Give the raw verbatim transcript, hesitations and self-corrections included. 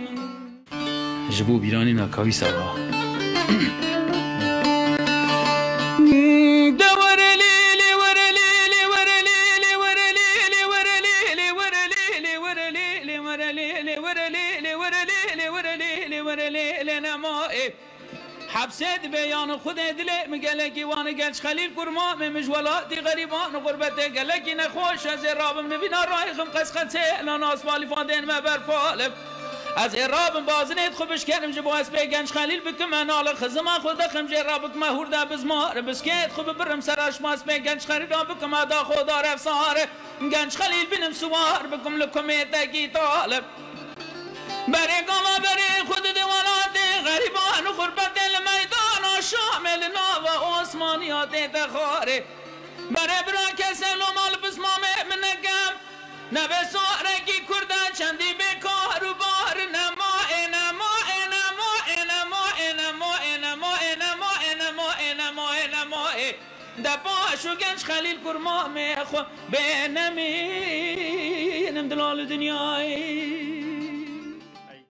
جبو بیرانی نکاوی سوا حبسید بیان خود دل مگلکی وان گنج خلیل کرما مجوالات غریبان غربت گلکی نخوش از رابم نبینا رایخم قسقته ناناس بالی فاندین مبر پالم از رابم بازنید خوبش کردم جبو از بی گنج خلیل بکم انال خزم خود خم جرابک مهور دا بزمار بسکت خوب برم سراش ماس بی گنج خلیل بکم ادا خدا رفسار گنج خلیل بینم سوار بکم لکمیت کی طالب برای گاما برای خود دوالات غریبان غربت المیدان شامل ناو عثمانیات تخاره برای برا کسل و مال بسمام منگم نبه سارگی کردن چندی بکار و بار نما نما نما نما نما نما نما نما نما نما دباشو گنج خلیل کرما میخوا به نمینم دلال دنیای